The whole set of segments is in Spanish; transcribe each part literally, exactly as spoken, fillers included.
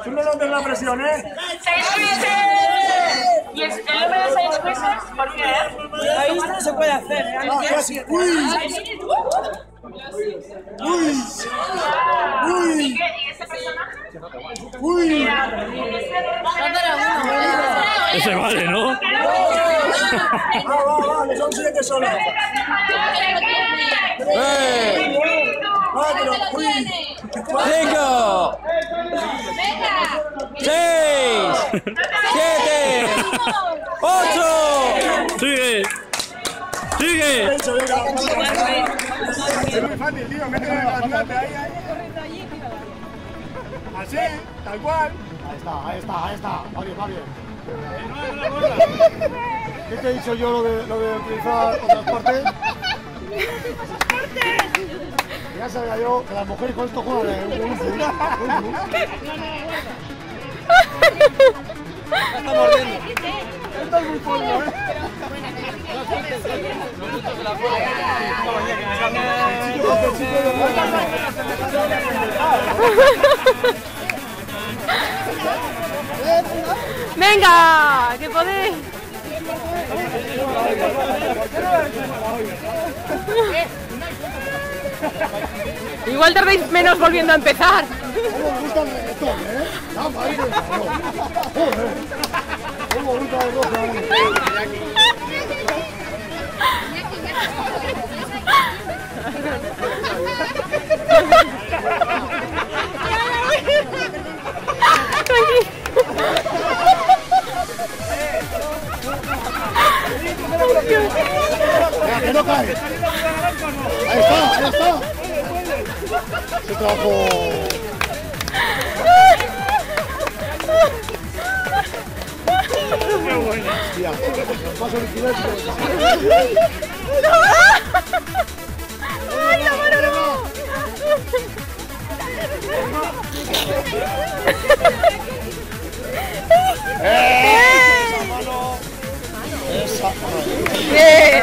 Tú no notes la presión, ¿eh? ¡Seis quizzes! ¿Y el número de seis quizzes? ¿Por qué? Ahí no se puede hacer, ¿eh? Ah, casi. ¡Uy! ¡Uy! ¡Uy! ¿Y ese personaje? ¡Uy! Ese vale, ¿no? Va, va, va, que son siete solos. ¡Eh! ¡Cuatro! ¡Uy! ¡Cinco! ¡Seis! ¡Siete! ¡Ocho! ¡Sigue! ¡Sigue! Eso, venga. Es muy fácil, tío. Métele la plata ahí, ahí. Así, tal cual. Ahí está, ahí está, ahí está. Va bien, va bien. ¿Qué te he dicho yo lo de, lo de utilizar otras partes? Ya sabía yo que las mujeres con esto juegan de un bus. Está mordiendo. Esto es muy fuerte, ¿eh? ¡Venga! ¡Que podéis! Igual tardéis menos volviendo a empezar. ¿Cómo os gusta el reggaetón, eh? La madre de Dios. Joder. ¿Cómo os gusta el rojo, eh? Mira, que no cae. Ahí está, ahí está. Se trajo. Qué bueno. Mira, más original. ¡Ay, la mano no! Esa ¡Bien!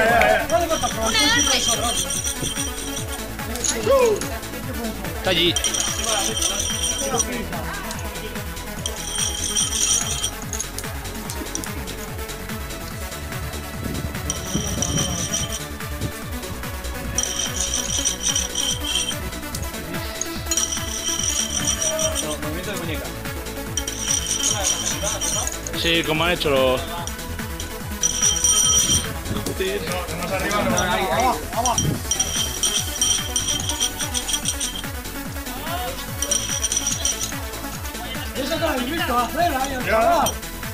Está allí. Movimiento de muñeca. Sí, como han hecho los... Más arriba, no. Ahí, ahí. Eso te lo habéis visto hacer, ahí, al Ya. chaval.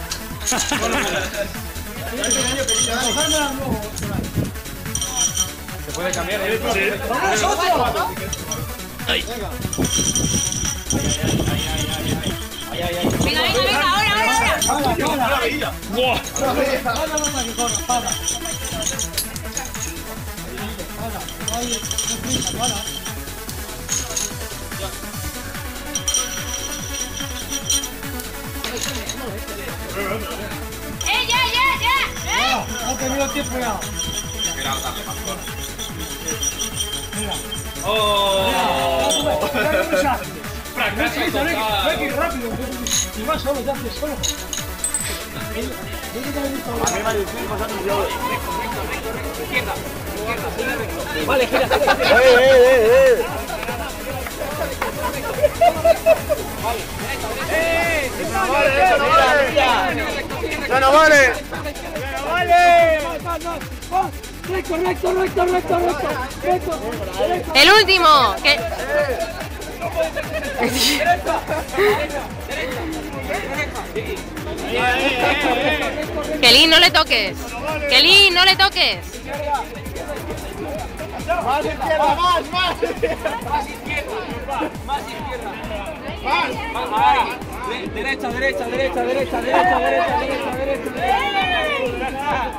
Se puede cambiar, ¿eh? ¡Vamos, otro! ¡Ay! Ay, ay, ay. Venga, venga, venga, ahora, ahora, ahora. ¡Buah! Para, para, que corra, para. Para, ahí, deprisa, para. ¡Eh, ya, ya, ya! ¡Eh! No ha tenido tiempo ya. ¡Oh! Fracaso total. Rápido, y va solo, ya hace solo. A mí me ha dicho pasando yo. Vale, gira. ¡Eh, eh, eh! ¡Eh! ¡No vale, eso no vale! ¡Ya no vale! Recto, recto, recto, recto, recto, recto, recto. ¡El último! Que... Kelly, no le toques. Kelly, no le toques. ¡Más izquierda, más, más! Más izquierda. Más izquierda. Más. Ahí. De- Derecha, derecha, derecha, derecha, derecha, derecha, derecha, derecha, derecha.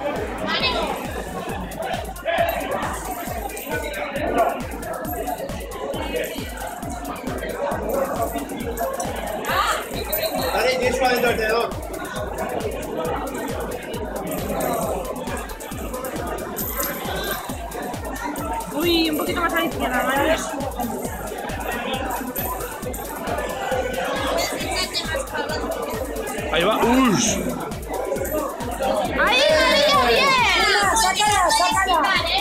Dani, tienes suave el tenedor. Uy, un poquito más a la izquierda, ¿vale? Ahí va. Uy. ¡Ahí, María, bien! Sácala, sácala.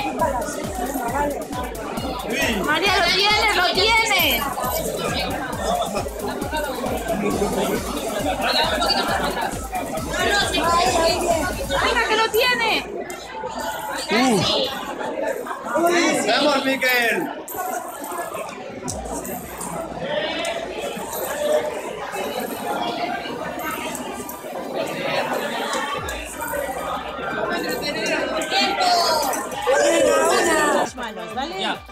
María, lo tienes, lo tienes. Venga, que lo tiene. ¡Vamos, Miquel! Las manos, ¿vale? Ya.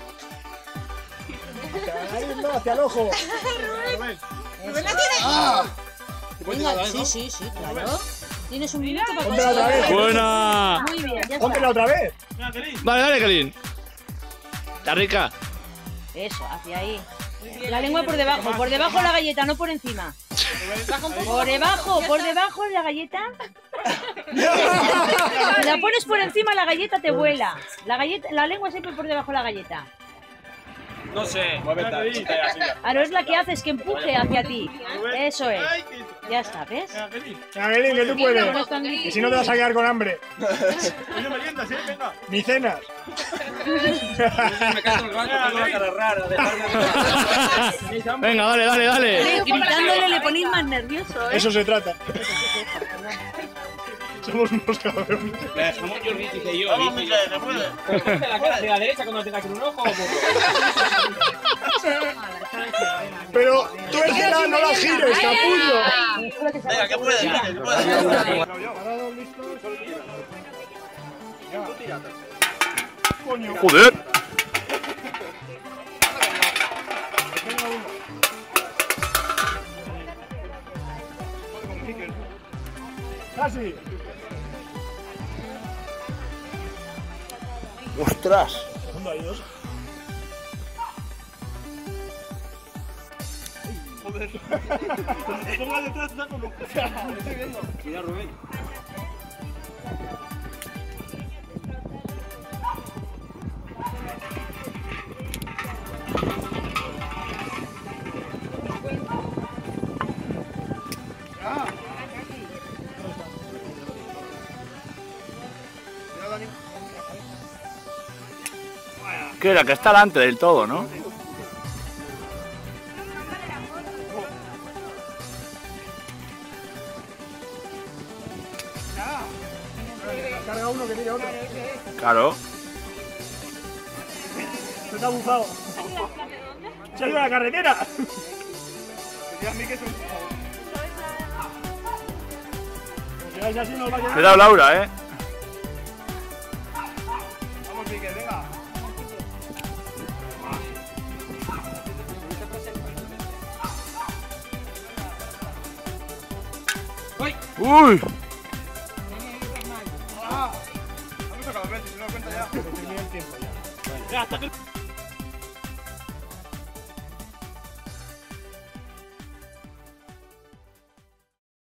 Ahí no, hacia el ojo. Rubén la tiene. Venga, sí, sí, sí, claro. Tienes un minuto para Póntela otra vez. Buena. Muy bien, ya Póntela está. otra vez. Vale, dale, Kelin. Está rica. Eso, hacia ahí. La lengua por debajo, por debajo la galleta, no por encima. Por debajo, por debajo la galleta. Si la pones por encima, la galleta te vuela. La galleta, la lengua siempre por debajo de la galleta. No sé. Ahora es la que haces que empuje hacia ti. Eso es. Ya está, ¿ves? Angelín, que tú No puedes. es tan difícil. Y si no te vas a quedar con hambre. Ni cenas. Me cago en el banco, tengo la cara rara. Venga, dale, dale, dale. Gritándole le ponéis más nervioso, ¿eh? Eso se trata. Somos unos cabrones. Le dejamos Jordi, dice yo. Vamos, Miquel, se puede. La cara de la derecha cuando tengas en un ojo. Pero tú es que no, no la gires, capullo. Venga, que puede, que puede. Parados, listos. Coño. Joder. Casi. ¡Ostras! ¿Dónde hay dos? Joder. Ponga detrás, está con un... Estoy viendo. Mira, Rubén. Que la que está delante del todo, ¿no? Carga uno que tire otro. Claro. Se te ha bufado. Se ha ido a la carretera. Si vais así nos va a quedar. Cuidado, Laura, eh. Vamos, Miquel, venga. Uy. Vamos a cada vez, si no cuenta ya. Terminé el tiempo ya. Ya, hasta que...